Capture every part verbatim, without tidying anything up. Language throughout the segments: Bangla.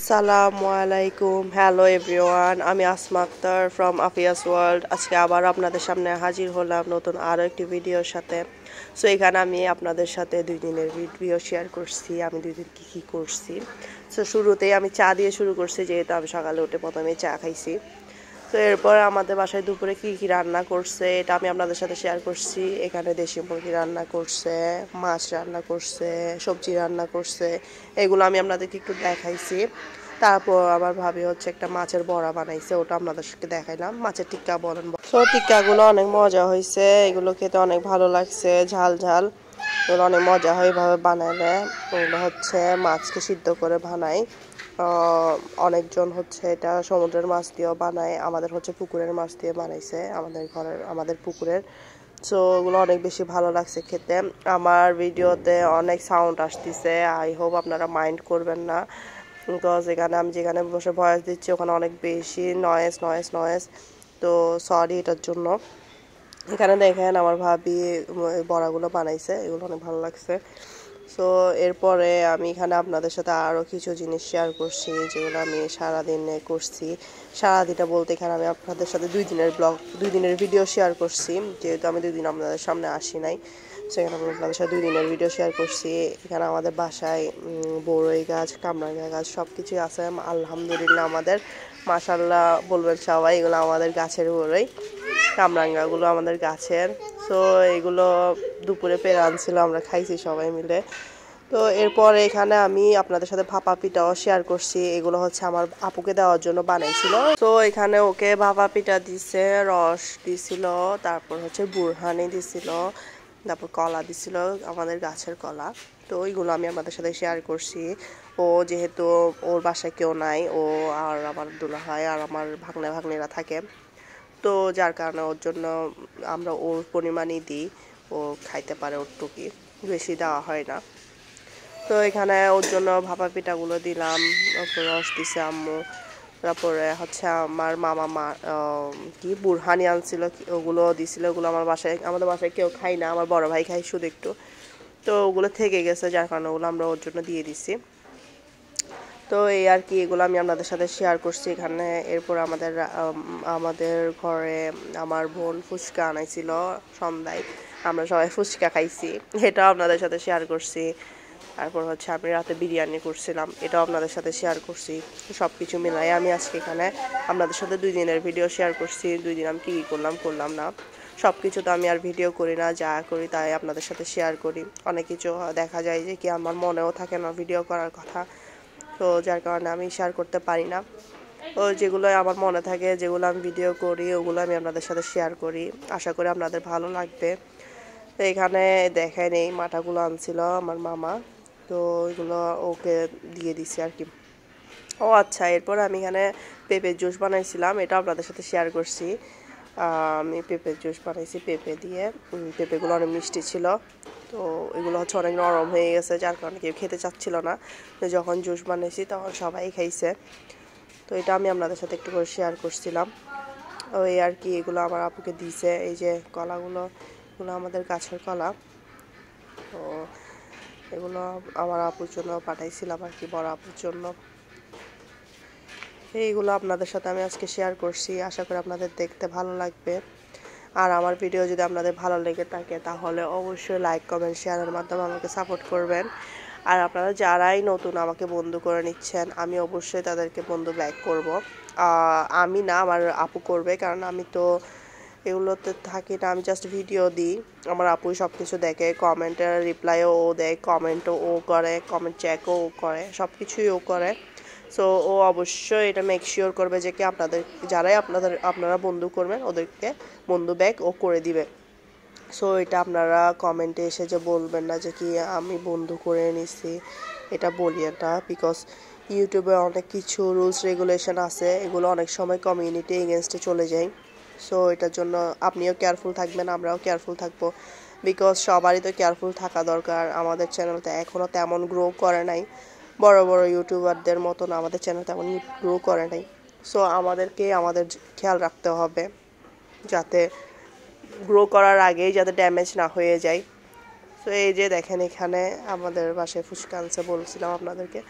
Assalamu alaikum. Hello everyone. আমি Asma Akter from Afia's World. আজকে আবার আপনাদের সামনে হাজির হলাম নতুন আরো একটি ভিডিওর সাথে। সো এখানে আমি আপনাদের সাথে দুই দিনের ভিডিও শেয়ার করছি। আমি দুই দিন কি কি করছি। সো শুরুতেই আমি চা দিয়ে শুরু করছি, যেহেতু আমি সকালে উঠে প্রথমে চা খাইছি। তো এরপর আমাদের বাসায় দুপুরে কি কি রান্না করছে এটা আমি আপনাদের সাথে শেয়ার করছি। এখানে দেশি মুরগি রান্না করছে, মাছ রান্না করছে, সবজি রান্না করছে, এগুলো আমি আপনাদেরকে একটু দেখাইছি। তারপর আমার ভাবি হচ্ছে একটা মাছের বড়া বানাইছে, ওটা আপনাদেরকে দেখাইলাম। মাছের টিক্কা বলেন, তো টিক্কাগুলো অনেক মজা হয়েছে, এগুলো খেতে অনেক ভালো লাগছে, ঝাল ঝাল, এগুলো অনেক মজা হয় এইভাবে বানাইলে। ওগুলো হচ্ছে মাছকে সিদ্ধ করে বানাই। অনেকজন হচ্ছে এটা সমুদ্রের মাছ দিয়েও বানায়, আমাদের হচ্ছে পুকুরের মাছ দিয়ে বানাইছে, আমাদের ঘরের আমাদের পুকুরের। সো ওগুলো অনেক বেশি ভালো লাগছে খেতে। আমার ভিডিওতে অনেক সাউন্ড আসতেছে, আই হোপ আপনারা মাইন্ড করবেন না, বিকজ এখানে আমি যেখানে বসে ভয়েস দিচ্ছি ওখানে অনেক বেশি নয়েজ নয়েজ নয়েজ তো সরি এটার জন্য। এখানে দেখেন আমার ভাবি বড়াগুলো বানাইছে, এগুলো অনেক ভালো লাগছে। সো এরপরে আমি এখানে আপনাদের সাথে আরও কিছু জিনিস শেয়ার করছি, যেগুলো আমি সারাদিনে করছি। সারাদিনটা বলতে এখানে আমি আপনাদের সাথে দুই দিনের ব্লগ দুই দিনের ভিডিও শেয়ার করছি, যেহেতু আমি দুই দিন আপনাদের সামনে আসি নাই। সেখানে আমি আপনাদের সাথে দুই দিনের ভিডিও শেয়ার করছি। এখানে আমাদের বাসায় বড়ই গাছ, কামরাঙ্গা গাছ সব কিছুই আছে আলহামদুলিল্লাহ। আমাদের মাশাআল্লাহ বলবেন সবাই, এগুলো আমাদের গাছের বড়ই, কামরাঙ্গাগুলো আমাদের গাছের। সো এগুলো দুপুরে পেরে আনছিল, আমরা খাইছি সবাই মিলে। তো এরপর এখানে আমি আপনাদের সাথে ভাপা পিঠাও শেয়ার করছি, এগুলো হচ্ছে আমার আপুকে দেওয়ার জন্য বানাইছিল। তো এখানে ওকে ভাপা পিঠা দিছে, রস দিছিল, তারপর হচ্ছে বুরহানি দিছিল, তারপর কলা দিছিল, আমাদের গাছের কলা। তো ওইগুলো আমি আপনাদের সাথে শেয়ার করছি। ও যেহেতু ওর বাসায় কেউ নাই, ও আর আমার দুলাভাই আর আমার ভাগ্নে ভাগ্নিরা থাকে, তো যার কারণে ওর জন্য আমরা ওর পরিমাণই দিই, ও খাইতে পারে ওরটুকি, বেশি দেওয়া হয় না। তো এখানে ওর জন্য ভাপা পিঠাগুলো দিলাম, তারপর রস দিছে আম্মু, তারপরে হচ্ছে আমার মামা মা কি বুরহানি আনছিল, ওগুলো দিছিল। ওগুলো আমার বাসায় আমাদের বাসায় কেউ খাই না, আমার বড় ভাই খাই শুধু একটু, তো ওগুলো থেকে গেছে, যার কারণে ওগুলো আমরা ওর জন্য দিয়ে দিছি। তো এই আর কি, এগুলো আমি আপনাদের সাথে শেয়ার করছি এখানে। এরপর আমাদের আমাদের ঘরে আমার বোন ফুচকা আনাইছিল সন্ধ্যায়, আমরা সবাই ফুচকা খাইছি, এটাও আপনাদের সাথে শেয়ার করছি। তারপর হচ্ছে আমি রাতে বিরিয়ানি করছিলাম, এটাও আপনাদের সাথে শেয়ার করছি। সব কিছু মিলাই আমি আজকে এখানে আপনাদের সাথে দুই দিনের ভিডিও শেয়ার করছি। দুই দিন আমি কী কী করলাম করলাম না সব কিছু তো আমি আর ভিডিও করি না, যা করি তাই আপনাদের সাথে শেয়ার করি। অনেক কিছু দেখা যায় যে কি আমার মনেও থাকে না ভিডিও করার কথা, তো যার কারণে আমি শেয়ার করতে পারি না। ও যেগুলো আমার মনে থাকে, যেগুলো আমি ভিডিও করি, ওগুলো আমি আপনাদের সাথে শেয়ার করি, আশা করি আপনাদের ভালো লাগবে। তো এখানে দেখেন এই মাটাগুলো আনছিল আমার মামা, তো এগুলো ওকে দিয়ে দিছি আর কি। ও আচ্ছা, এরপর আমি এখানে পেঁপের জুস বানাইছিলাম, এটা আপনাদের সাথে শেয়ার করছি। আমি পেঁপের জুস বানাইছি পেঁপে দিয়ে, পেঁপেগুলো অনেক মিষ্টি ছিল। তো এগুলো হচ্ছে অনেক নরম হয়ে গেছে, যার কারণে কেউ খেতে চাচ্ছিল না। তো যখন জুস বানিয়েছি তখন সবাই খাইছে। তো এটা আমি আপনাদের সাথে একটু করে শেয়ার করছিলাম। ওই আর কি, এগুলো আমার আপুকে দিয়েছে। এই যে কলাগুলো, এগুলো আমাদের গাছের কলা, তো এগুলো আমার আপুর জন্য পাঠাইছিলাম আর কি, বড় আপুর জন্য। এইগুলো আপনাদের সাথে আমি আজকে শেয়ার করছি, আশা করি আপনাদের দেখতে ভালো লাগবে। আর আমার ভিডিও যদি আপনাদের ভালো লেগে থাকে তাহলে অবশ্যই লাইক কমেন্ট শেয়ারের মাধ্যমে আমাকে সাপোর্ট করবেন। আর আপনারা যারাই নতুন আমাকে বন্ধু করে নিচ্ছেন, আমি অবশ্যই তাদেরকে বন্ধু ব্যাক করব। আমি না, আমার আপু করবে, কারণ আমি তো এগুলোতে থাকি না, আমি জাস্ট ভিডিও দিই। আমার আপুই সব কিছু দেখে, কমেন্টের রিপ্লাইও ও দেয়, কমেন্টও ও করে, কমেন্ট চেকও ও করে, সব কিছুই ও করে। সো ও অবশ্যই এটা মেক শিওর করবে যে কি আপনাদের যারাই আপনাদের আপনারা বন্ধু করবেন ওদেরকে বন্ধু ব্যাক ও করে দিবে। সো এটা আপনারা কমেন্টে এসে যে বলবেন না যে কি আমি বন্ধু করে নিছি, এটা বলিয়ে না, বিকজ ইউটিউবে অনেক কিছু রুলস রেগুলেশন আছে, এগুলো অনেক সময় কমিউনিটি এগেনস্টে চলে যায়। সো এটার জন্য আপনিও কেয়ারফুল থাকবেন, আমরাও কেয়ারফুল থাকবো, বিকজ সবারই তো কেয়ারফুল থাকা দরকার। আমাদের চ্যানেলটা এখনও তেমন গ্রো করে নাই, বড় বড় ইউটিউবারদের মতন আমাদের চ্যানেল তেমন গ্রো করে নাই। সো আমাদেরকে আমাদের খেয়াল রাখতে হবে যাতে গ্রো করার আগেই যাতে ড্যামেজ না হয়ে যায়। তো এই যে দেখেন এখানে আমাদের বাসায় ফুচকা আনছে, বলছিলাম আপনাদেরকে,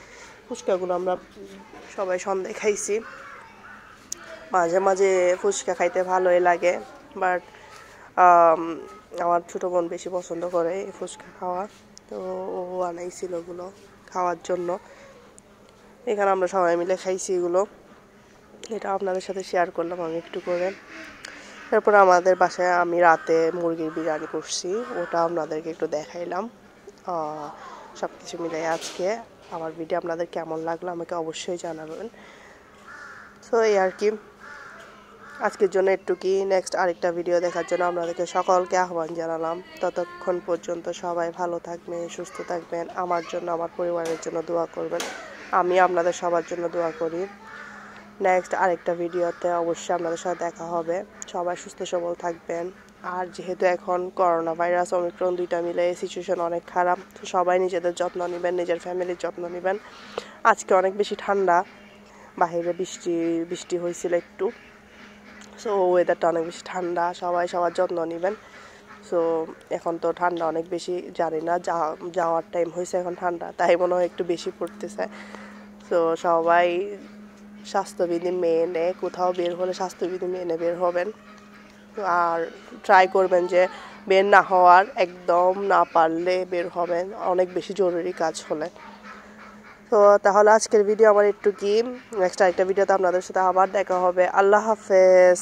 ফুচকাগুলো আমরা সবাই সন্ধ্যায় খাইছি। মাঝে মাঝে ফুচকা খাইতে ভালোই লাগে, বাট আমার ছোটো বোন বেশি পছন্দ করে এই ফুচকা খাওয়া, তো ও আনাইছিল ওগুলো খাওয়ার জন্য। এখানে আমরা সবাই মিলে খাইছি এগুলো, এটা আপনাদের সাথে শেয়ার করলাম আমি একটু করে। তারপর আমাদের বাসায় আমি রাতে মুরগির বিরিয়ানি করছি, ওটা আপনাদেরকে একটু দেখাইলাম। সব কিছু মিলাই আজকে আমার ভিডিও আপনাদের কেমন লাগলো আমাকে অবশ্যই জানাবেন। সো এই আর কি, আজকের জন্য একটু কি, নেক্সট আরেকটা ভিডিও দেখার জন্য আপনাদেরকে সকলকে আহ্বান জানালাম। ততক্ষণ পর্যন্ত সবাই ভালো থাকবেন, সুস্থ থাকবেন, আমার জন্য আমার পরিবারের জন্য দোয়া করবেন, আমি আপনাদের সবার জন্য দোয়া করি। নেক্সট আরেকটা ভিডিওতে অবশ্যই আপনাদের সাথে দেখা হবে। সবাই সুস্থ সবল থাকবেন। আর যেহেতু এখন করোনা ভাইরাস ওমিক্রন দুইটা মিলে সিচুয়েশন অনেক খারাপ, তো সবাই নিজেদের যত্ন নেবেন, নিজের ফ্যামিলির যত্ন নেবেন। আজকে অনেক বেশি ঠান্ডা, বাইরে বৃষ্টি বৃষ্টি হয়েছিল একটু, সো ওয়েদারটা অনেক বেশি ঠান্ডা, সবাই সবার যত্ন নেবেন। সো এখন তো ঠান্ডা অনেক বেশি, জানি না যাওয়ার টাইম হয়েছে এখন ঠান্ডা, তাই মনে হয় একটু বেশি পড়তেছে। সো সবাই স্বাস্থ্যবিধি মেনে কোথাও বের হলে স্বাস্থ্যবিধি মেনে বের হবেন, আর ট্রাই করবেন যে বের না হওয়ার, একদম না পারলে বের হবেন অনেক বেশি জরুরি কাজ হলে। তো তাহলে আজকের ভিডিও আমার একটু কি, নেক্সট আরেকটা ভিডিওতে আপনাদের সাথে আবার দেখা হবে। আল্লাহ হাফেজ।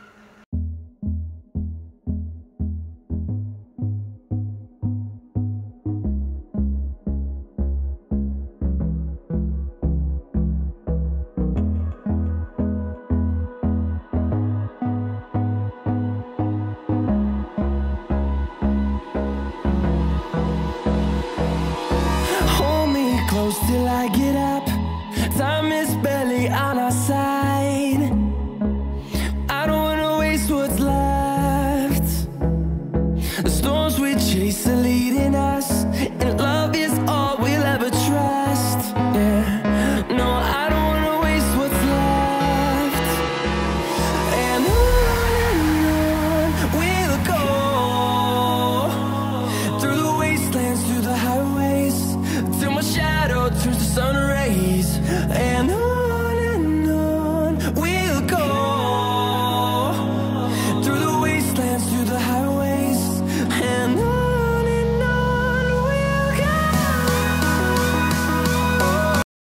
Close till I get up, time is barely on our side. I don't wanna waste what's left. The storms we chase are leading us.